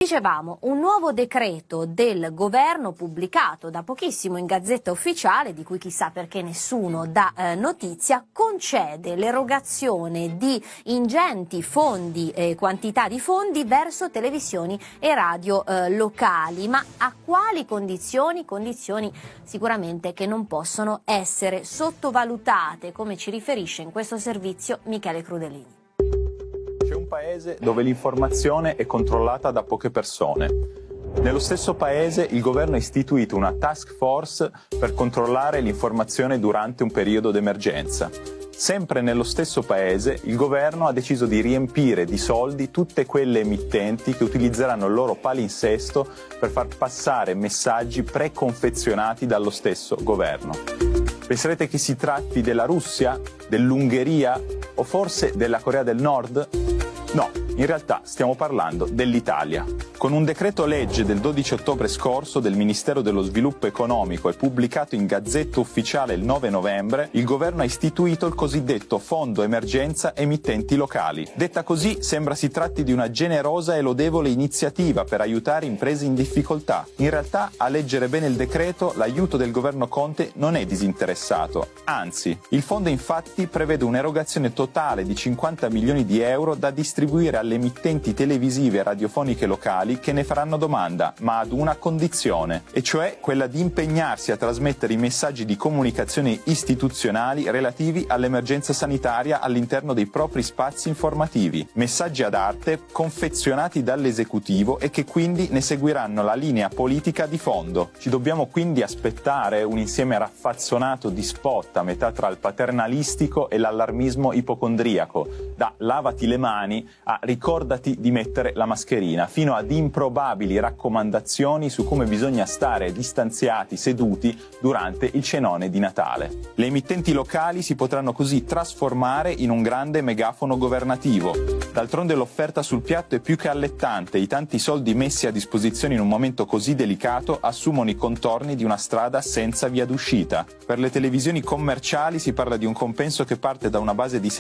Dicevamo, un nuovo decreto del governo pubblicato da pochissimo in Gazzetta Ufficiale, di cui chissà perché nessuno dà notizia, concede l'erogazione di ingenti fondi, quantità di fondi verso televisioni e radio locali. Ma a quali condizioni? Condizioni sicuramente che non possono essere sottovalutate, come ci riferisce in questo servizio Michele Crudellini. C'è un paese dove l'informazione è controllata da poche persone. Nello stesso paese il governo ha istituito una task force per controllare l'informazione durante un periodo d'emergenza. Sempre nello stesso paese il governo ha deciso di riempire di soldi tutte quelle emittenti che utilizzeranno il loro palinsesto per far passare messaggi preconfezionati dallo stesso governo. Penserete che si tratti della Russia, dell'Ungheria o forse della Corea del Nord? No, in realtà stiamo parlando dell'Italia. Con un decreto legge del 12 ottobre scorso del Ministero dello Sviluppo Economico e pubblicato in Gazzetta Ufficiale il 9 novembre, il governo ha istituito il cosiddetto Fondo Emergenza Emittenti Locali. Detta così, sembra si tratti di una generosa e lodevole iniziativa per aiutare imprese in difficoltà. In realtà, a leggere bene il decreto, l'aiuto del governo Conte non è disinteressato. Anzi, il fondo infatti prevede un'erogazione totale di 50 milioni di euro da distribuire alle emittenti televisive e radiofoniche locali che ne faranno domanda, ma ad una condizione, e cioè quella di impegnarsi a trasmettere i messaggi di comunicazione istituzionali relativi all'emergenza sanitaria all'interno dei propri spazi informativi, messaggi ad arte confezionati dall'esecutivo e che quindi ne seguiranno la linea politica di fondo. Ci dobbiamo quindi aspettare un insieme raffazzonato di spot a metà tra il paternalistico e l'allarmismo ipocondriaco, da lavati le mani a ricordati di mettere la mascherina, fino ad improbabili raccomandazioni su come bisogna stare distanziati, seduti durante il cenone di Natale. Le emittenti locali si potranno così trasformare in un grande megafono governativo. D'altronde l'offerta sul piatto è più che allettante, i tanti soldi messi a disposizione in un momento così delicato assumono i contorni di una strada senza via d'uscita. Per le televisioni commerciali si parla di un compenso che parte da una base di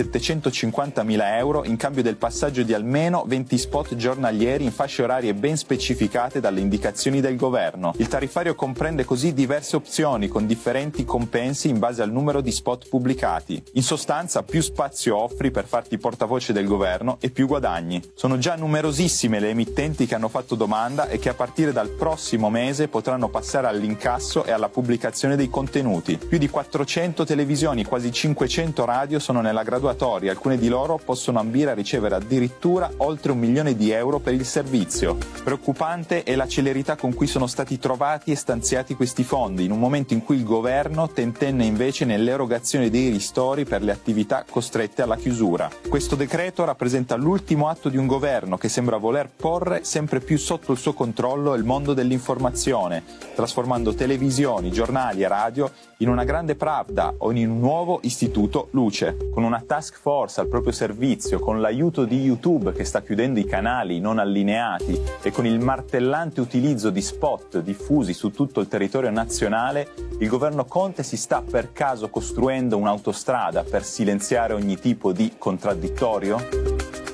750.000 euro in cambio del passaggio di almeno 20 spot giornalieri in fasce orarie ben specificate dalle indicazioni del governo. Il tariffario comprende così diverse opzioni con differenti compensi in base al numero di spot pubblicati. In sostanza, più spazio offri per farti portavoce del governo e più guadagni. Sono già numerosissime le emittenti che hanno fatto domanda e che a partire dal prossimo mese potranno passare all'incasso e alla pubblicazione dei contenuti. Più di 400 televisioni, quasi 500 radio sono nella graduatoria, alcune di loro possono ambire a ricevere addirittura oltre 1 milione di euro per il servizio. Preoccupante è la celerità con cui sono stati trovati e stanziati questi fondi, in un momento in cui il governo tentenne invece nell'erogazione dei ristori per le attività costrette alla chiusura. Questo decreto rappresenta l'ultimo atto di un governo che sembra voler porre sempre più sotto il suo controllo il mondo dell'informazione, trasformando televisioni, giornali e radio in una grande Pravda o in un nuovo istituto luce. Con una task force al proprio servizio, con l'aiuto di YouTube che sta chiudendo i canali non allineati e con il martellante utilizzo di spot diffusi su tutto il territorio nazionale, il governo Conte si sta per caso costruendo un'autostrada per silenziare ogni tipo di contraddittorio?